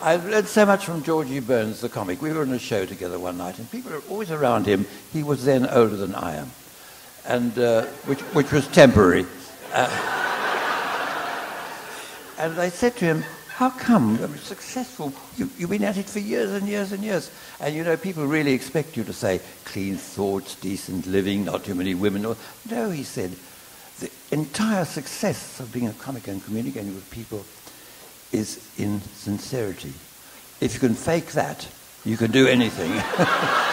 I've learned so much from Georgie Burns, the comic. We were on a show together one night, and people were always around him. He was then older than I am, and which was temporary. And I said to him, how come you're successful? You've been at it for years and years and years. And, you know, people really expect you to say clean thoughts, decent living, not too many women. No, he said, the entire success of being a comic and communicating with people is in sincerity. If you can fake that, you can do anything.